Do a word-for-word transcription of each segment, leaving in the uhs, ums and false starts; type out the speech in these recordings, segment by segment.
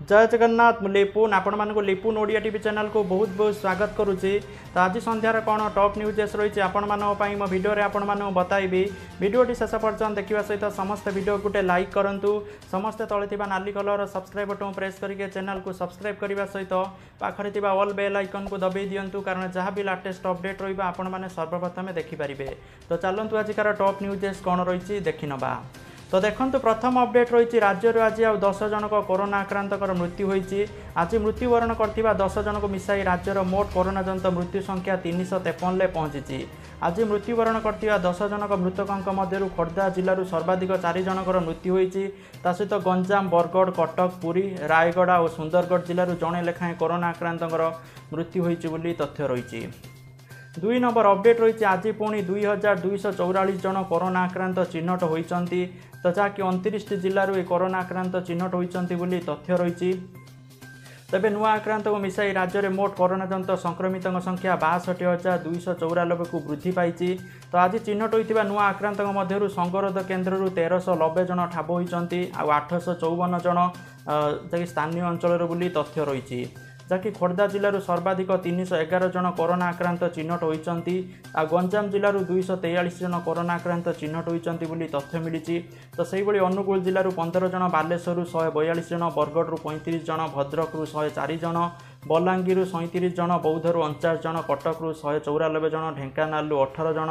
जय जगन्नाथ मु लिपुन आपण मानक लिपुन ओडिया टीवी चैनल को बहुत बहुत स्वागत करुच्ची। तो आज संध्यार कौन टॉप न्यूजेस रही आपण मानी मो भिडियो आपण मानक बताइबी। भिडियोटी शेष पर्यंत देखा सहित समस्त भिडियो गोटे लाइक करूँ, समस्ते तले नाली कलर सब्सक्राइब बटन प्रेस करके चैनल को सब्सक्राइब करने सहित पाखे ऑल बेल आइकन को दबाई दिंतु, कारण जहाँ भी लाटेस्ट अपडेट रही सर्वप्रथम देखिपारे। तो चलतु आजिकार टॉप न्यूजेस कौन रही देखि नबा। तो देखंतु प्रथम अपडेट रही राज्य आज आ दस जनक कोरोना आक्रांतर मृत्यु होती। आज मृत्युवरण करथिबा दस जनक मिसाई राज्यर मोट कोरोना जनित मृत्यु संख्या तीन सौ तेपन पहुंची। आज मृत्युवरण करथिबा दस जनक मृतकों मध्य खोर्धा जिलूर सर्वाधिक चार जनकर मृत्यु होती। ता सहित गंजाम, बरगढ़, कटक, पुरी, रायगढ़ और सुंदरगढ़ जिलूर जड़े लेखाएं कोरोना आक्रांतर मृत्यु होती बोली तथ्य रही। दुई नंबर अपडेट रही आज पुणी दुई हजार दुईश चौरालीस जन कोरोना आक्रांत चिन्हट होती। तो जहाँकि उनतीस जिलूर ये कोरोना आक्रांत चिन्हट होती बोली तथ्य रही। तेबे नुआ आक्रांत को मिसाई राज्य में मोट कोरोना जनित संक्रमितों संख्या बासठ हजार दुईश चौरानबे को वृद्धि पाई। तो आज चिन्हट होता नुआ आक्रांत मध्य संगरोध केन्द्र तेरश नबे जन ठाब होती, आठश चौवन जन जि स्थानीय अंचल बोली तथ्य रही। जहाँकि खोर्धा जिलूर सर्वाधिक तीन सौ एगार जन कोरोना आक्रांत चिन्हट होती। गंजाम जिलूर दुईश तेयालीस जन कोरोना आक्रांत चिन्हट होती बोली तथ्य मिली। तो से ही अनुगुल जिलूर पंदर जन, बालेश्वर शहे बयालीस जन, बरगढ़ पैंतीस जन, भद्रक शहे चार जन, बलांगीर सैंतीस जन, बौद्धर अणचाश जन, कटक शहे चौरानबे जन, ढेंकानाल अठारह जन,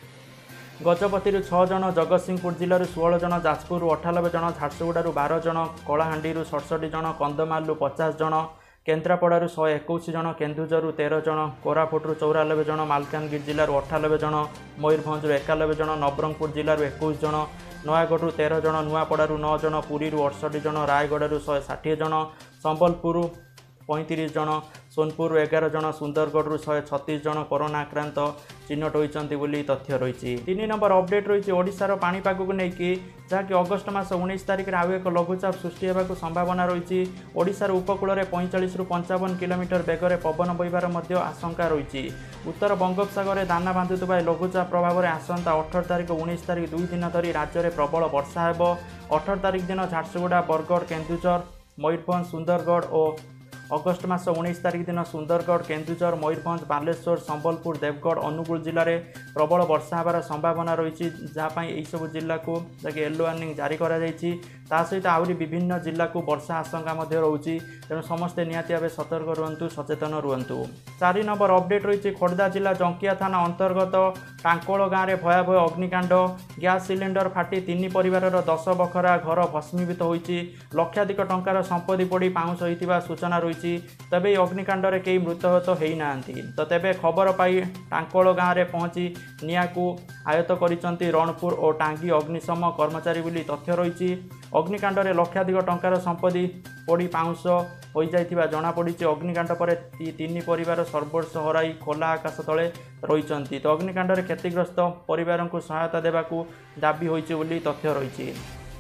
गजपति छह जन, जगतसिंहपुर जिलूर षोल जन, जाजपुर अठानबे जन, झारसुगुड़ार बारह जन, कलाहांडी सड़सठ जन, कंधमाल पचास जन, केन्द्रापड़ारू शहे एकुश जन, केन्दुझर तेरह जन, कोरापुटू चौरानबे जन, मालकानगिरी जिलूर अठानबे जन, मयूरभंजु एकानबे जन, नवरंगपुर जिलूर एकुश जन, नयागढ़ तेरह जन, नुआपड़ारू नौ जन, पुरी अड़सठ जन, रायगढ़ शहे षाठी जन, संबलपुर पैंतीस जन, सोनपुर एगार जन, सुंदरगढ़ शहे छत्तीस जन कोरोना आक्रांत चिन्हट होती बोली तथ्य रही। तीन नंबर अपडेट रही ओडिशार पाणीपाग को लेकिन, जहाँकि अगस्ट मास उन्नीस तारिख में आउ एक लघुचाप सृष्टि होगा संभावना रही। ओडिशार उपकूल में पैंतालीस रु पंचावन किलोमीटर बेगर पवन बहिबार आशंका रही। उत्तर बंगोपसागर में दाना बांधुवा लघुचाप प्रभाव में आसंता अठर तारिख उन्नीस तारिख दुई दिन धरी राज्य में प्रबल वर्षा हो। अठर तारिख दिन झारसुगुड़ा, बरगढ़, केन्दुझर, मयूरभंज, सुंदरगढ़ और अगस्ट मास उन्नीस तारिख दिन सुंदरगढ़, केन्दुझर, मयूरभंज, बालेश्वर, संबलपुर, देवगढ़, अनुगुल जिले में प्रबल वर्षा होबार संभावना रही। जहाँपाई यही सब जिला को येलो वार्निंग जारी करा जायछि। ता सहित आहरी विभिन्न जिला को वर्षा आशंका रही। तेणु समस्ते निहाती भावे सतर्क रुहतु, सचेतन रुहतु। चार नंबर अपडेट रही खोर्धा जिला जंकिया थाना अंतर्गत टांकोल गाँव में भयावह अग्निकांड। गैस सिलिंडर फाटी तीन परिवार दस बखरा घर भस्मीभूत होती। लक्षाधिक टंकार संपत्ति पड़ी पाउंस होता सूचना रही। तबे अग्निकांड में कई मृतहत होना। तो तेबे खबर पाई टांकोल गाँव में पहुंची निया को आयत्त करिसंती रणपुर और टांगी अग्निशम कर्मचारी बोली तथ्य रही। अग्निकांड में लक्षाधिक टंकार संपत्ति पड़ी पाउंस हो जाइथिबा जणा पड़ी। अग्निकांड पर तीन परिवार सर्वस्व हराई खोला आकाश तले रही। तो अग्निकांड में क्षतिग्रस्त परिवार को सहायता देवाकू दाबी होइछि बोली तथ्य रही।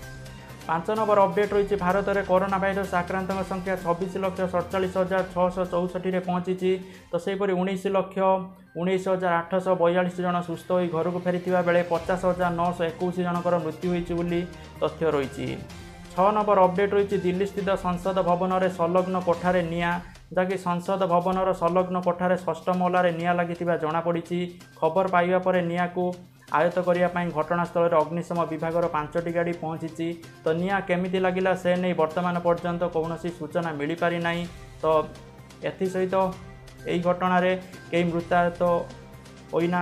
पांच नंबर अपडेट रही भारत में कोरोना भाइरस आक्रांत संख्या छब्बीस लक्ष सड़चाश हजार छःश चौसठी पहुंची। तो सेपरी उन्नीस लक्ष उन्नीस हजार आठश बयालीस जन सुस्थ हो घर को फेरी बेले पचास हजार नौश एकुश जनकर मृत्यु होती तथ्य रही। छः नंबर अपडेट रही दिल्ली स्थित संसद भवन में संलग्न कोठार निया। जहाँकि संसद भवन संलग्न कोठार षष्ठ महलार निया लगी जमापड़ी। खबर पाइबा पर निया को आयत्त करने घटनास्थल में अग्निशम विभाग पांचटी गाड़ी पहुंची। तो निया केमिति लगिला से नहीं वर्तमान पर्यंत कौन सूचना मिल पारि नहीं। तो एसहित यही घटना कई मृताहत होना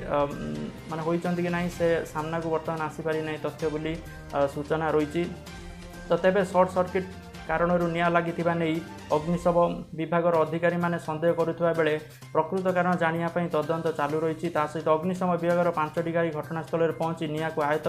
माने होइचंती कि नहीं से सामना को बर्तमान आसीपारि नहीं तथ्य बोली सूचना रही। तो तेबे शॉर्ट सर्किट कारण निया लगी नहीं अग्निशम विभाग अधिकारी माने संदेह करुवा बेले प्रकृत कारण जानापी तदंत चालू रही। सहित अग्निशम विभाग पांचटी गाड़ी घटनास्थल में पहुंची निया को आयत्त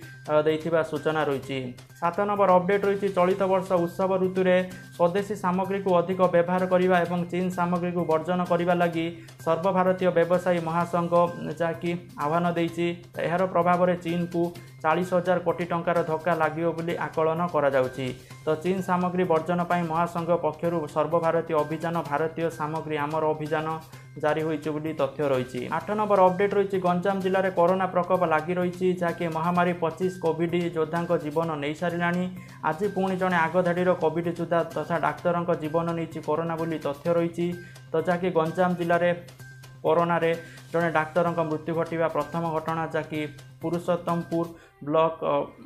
कर सूचना रही। सात नंबर अपडेट रही चलित वर्ष उत्सव ऋतु में स्वदेशी सामग्री को अधिक व्यवहार करने और चीन सामग्री को वर्जन करने लगी सर्वभारतीय व्यवसायी महासंघ जहाँकि आह्वान देती। यार प्रभाव में चीन को चालीस हजार कोटी टंकार धक्का लागियो बोली आकलन करा जाउची। तो चीन सामग्री वर्जन पर महासंघ पक्षर सर्वभारतीय अभियान भारतीय सामग्री आमर अभियान जारी होइछि बोली तथ्य रही। आठ नंबर अपडेट रही गंजाम जिले में कोरोना प्रकोप लगी रही जहाँकि महामारी पच्चीस कोविड योद्धा जीवन नहीं सारा। आज पुणी जड़े आगधाड़ी कोविड योद्धा तथा डाक्तर जीवन नहीं कोरोना बोली तथ्य रही। तो जहाँकि गंजाम जिले में कोरोना रे जड़े डाक्तर मृत्यु घटवा प्रथम घटना जहाँकि पुरुषोत्तमपुर ब्लॉक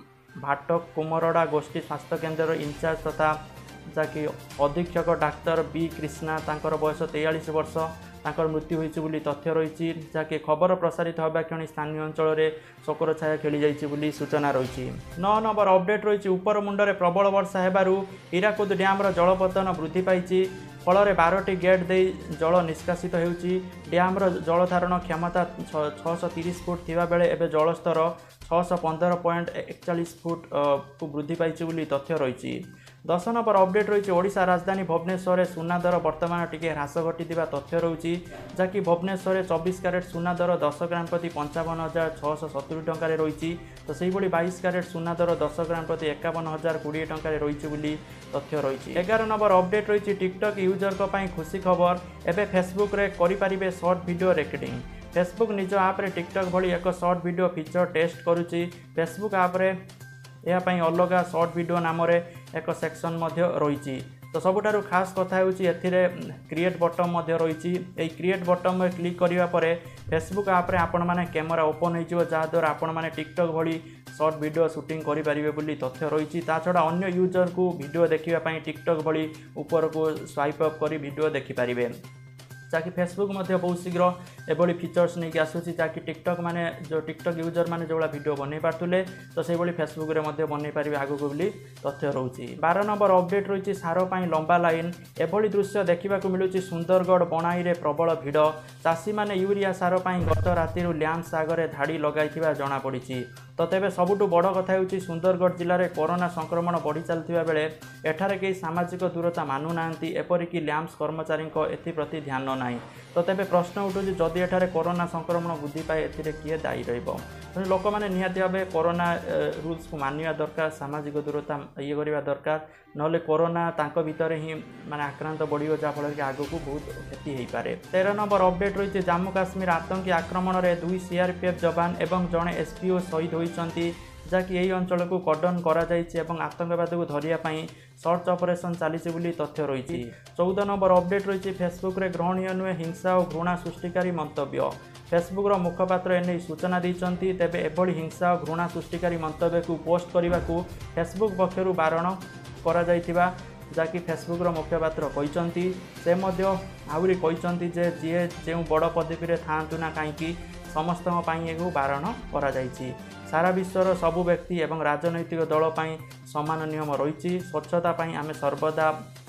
भाटक कुमरड़ा गोष्ठी स्वास्थ्य केन्द्र इनचार्ज तथा जहाँकि अधीक्षक डाक्तर बी कृष्णा तांकर बयस तेयालीस वर्ष तांकर मृत्यु होइछि बोली तथ्य रही। जहाँकि खबर प्रसारित होगा क्षणी स्थानीय अंचल में शोकर छाया खेली जाइछि सूचना रही। नौ नंबर अपडेट रही उपर मुंडे प्रबल वर्षा हेबारु हीराकुद डैम्र जलपतन वृद्धि पाई फल बारटी गेट दे जल निष्कासित होउछि। डैम्र जलधारण क्षमता छःश तीस फुट थिबा बेले एबे जलस्तर छःश पंदर पॉइंट एकचालीस फुट को वृद्धि पाई बोली तथ्य रही। दस नंबर अपडेट रही ओडिशा राजधानी भुवनेश्वर सुना दर बर्तमान टिके ह्रास घटी तथ्य रही। जहाँकि भुवनेश्वर चौबीस क्यारेट सुना दर दस ग्राम प्रति पंचावन हजार छःश सतुरी टंकार रही। तो से बाईस क्यारेट सुना दर दस ग्राम प्रति एकावन हजार कोड़े टंकार रही तथ्य रही। एगार नंबर अपडेट रही टिकटक यूजर खुशी खबर एवं फेसबुक रे करें सर्ट वीडियो रेकर्डिंग। फेसबुक निज आप रे टिकटक भली एक सर्ट वीडियो फीचर टेस्ट करुच्ची। फेसबुक आप रे यापाई अलग सर्ट वीडियो नाम एक सेक्शन रही। तो सबुठारु खास कथा होची एथिरे क्रिएट बटन रही। क्रिएट बटन में क्लिक करिवा परे फेसबुक आप रे आपण माने कैमरा ओपन हो जहाद्वारा आपण माने टिकटक भली सर्ट वीडियो शूटिंग करि परिबे बोली तथ्य रही। ता छड़ा अन्य यूजर को वीडियो देखिबा पई टिकटक भली ऊपर को स्वाइप अप करी वीडियो देखि परिबे। जहाँकि फेसबुक बहुत शीघ्र एभली फीचर्स नहीं आसूसी जहाँकि टिकटक माने जो टिकटक यूजर माने जो वीडियो बनई पार्थे तो से फेसबुक रे बनई पारे आगक बोली तथ्य रही। बारह नंबर अपडेट रही सार पर लंबा लाइन एभली दृश्य देखा मिलूँ सुंदरगढ़ बणाई रे प्रबल भिड़ चाषी मैंने यूरिया सार पर गत राति लैंप्स आगे धाड़ी लगाई जमापड़ी। तो तेज सबुठ बड़ कथा होची सुंदरगढ़ जिले में कोरोना संक्रमण बढ़ी चलता बेले एठारे कई सामाजिक दूरता मानु नांती एपरिकी लैंप्स कर्मचारी एप्रति ध्यान ना। तो तेज प्रश्न उठू जदि एठारे कोरोना संक्रमण वृद्धि पाए एथिरे किए दायी रहिबो। लोक मैंने निहाती भाव कोरोना रूल्स को मानिया दरकार सामाजिक दूरता ये करवा दरकार नले कोरोना तांको भितर ही माने आक्रांत बढ़ियो जहाँफल कि आगक बहुत क्षति हो पारे। तेरह नंबर अपडेट रही जम्मू काश्मीर आतंकी आक्रमण में दुई सीआरपीएफ जवान एवं जड़े एसपीओ शहीद होती जहाँकि यही अंचल को कर्डन कर आतंकवाद को धरियापाई सर्च ऑपरेशन चली तथ्य रही। चौदह नंबर अपडेट रही फेसबुक रे ग्रहणीय नुहे हिंसा और घृणा सृष्टिकारी मंतव्य। फेसबुक रो मुखपात्र एने सूचना देते तेबे एभली हिंसा और घृणा सृष्टिकारी मंतव्य को पोस्ट करने को फेसबुक पक्षर बारण करा जाइथिबा जहाँकि फेसबुक रो मुखपात्र कहते से आहरी कहते जे जी जो बड़ पदवी था ना कहीं समस्त बारण करा जाइछि। सारा विश्वर सबु व्यक्ति एवं राजनैतिक दल पर समान नियम रही स्वच्छता आम सर्वदा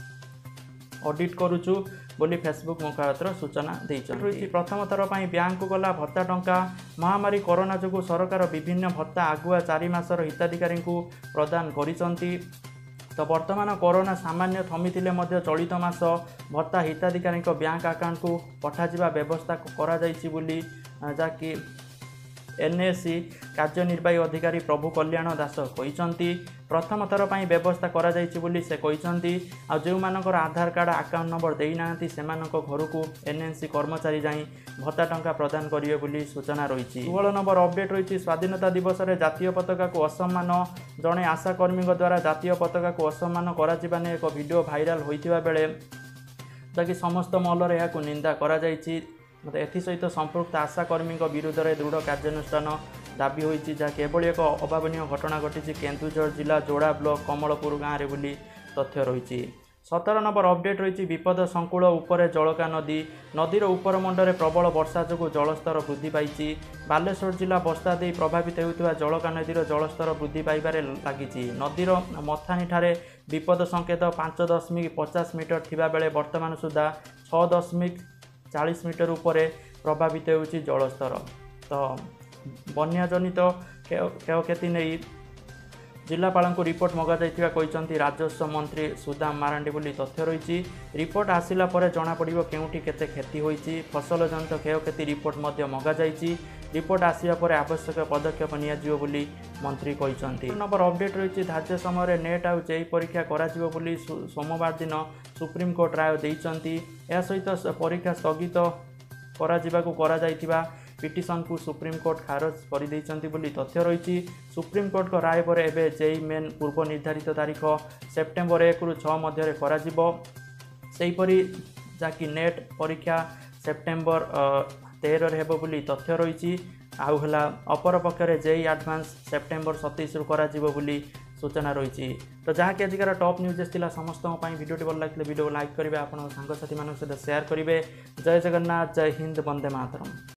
ऑडिट करुचु बोली फेसबुक मुखपात्र सूचना देती। प्रथम थर पर बैंक को गला भत्ता टंका महामारी कोरोना जो सरकार विभिन्न भत्ता आगुआ चारि मासर हिताधिकारी को प्रदान करिसंती। तो वर्तमान कोरोना सामान्य थमी चलित मास भत्ता हिताधिकारी बैंक अकाउंट को पठाଯିबा व्यवस्था करा जाइछि बोली जहाँकि एनएससी कार्यनिर्वाही अधिकारी प्रभु कल्याण दास कहते प्रथम थर पर व्यवस्था करा जाइछि बोली से कहते आ जो मानकर आधार कार्ड अकाउंट नंबर देना से घर को एनएससी कर्मचारी जाई भत्ता टंका प्रदान करिवे बोली सूचना रही। षोहल नंबर अपडेट रही स्वाधीनता दिवस में जातीय पताका को असम्मान जड़े आशाकर्मी द्वारा जातीय पताका को असम्मान करा एक वीडियो भाइराल होइतिबा बेले जहाँकि समस्त महल यह निंदा करा जाइछि। एसहित संपृक्त आशाकर्मी विरुद्ध में दृढ़ कार्यानुष्ठान दाबी होती जहाँकि एभली एक अभावनीय घटना घटी केन्दुझर जिला जोड़ा ब्लॉक कमलपुर गाँव में बोली तथ्य रही। सतर नंबर अपडेट रही विपद संकुल उपरे जलका नदी नदीर उपर मुंडे प्रबल वर्षा जो जलस्तर वृद्धि पाई। बालेश्वर जिला बस्ता दे प्रभावित होता जलका नदीर जलस्तर वृद्धि पाइबारे लगी। नदीर मथानी ठारे विपद संकेत पांच दशमिक पचास मीटर थिबा बेले वर्तमान सुधा छः दशमिक चालीस मीटर उपरे प्रभावित होउछि जलस्तर। तो बन्याजनित क्षयक्षति नहीं जिलापाल को रिपोर्ट मगा जाइथिबा कहते राजस्व मंत्री सुदाम मारांडी बोली तथ्य रही। रिपोर्ट आसिला परे जना पड़िबो केउठी केते क्षति होइछि फसल जनित क्षयक्षति रिपोर्ट मध्य मगा जाइछि। रिपोर्ट आसिया पर आवश्यक पदक्षेप नियाजिबो बोली मंत्री कहते। नंबर अपडेट रही धार्य समय नेट आउ जेई परीक्षा कराजिबो बोली सोमवार दिन सुप्रीम कोर्ट राय देइचंती। या सहित परीक्षा स्थगित कराजिबाकू करा जाइतिबा पिटिशन को सुप्रीम कोर्ट खारज कर देइचंती बोली तथ्य रही। सुप्रीम कोर्ट को राय पर एबे जेई मेन पूर्व निर्धारित तारीख सेप्टेम्बर एक रु छह मध्य कराजिबो। सेहीपरि जाकि नेट परीक्षा सेप्टेम्बर तेरह हेबो बोली तथ्य रही। आउ हला अपर पक्षरे जेई एडवांस सेप्टेम्बर सत्ताईस रु कराजिबो बोली सूचना रही। तो जहाँकि आजिकार टॉप न्यूज थिला समस्त वीडियो टी भल लागिले वीडियो लाइक करेंगे, आपन सांगसाथी मान सहित शेयर करेंगे। जय जगन्नाथ, जय हिंद, वंदे मातरम।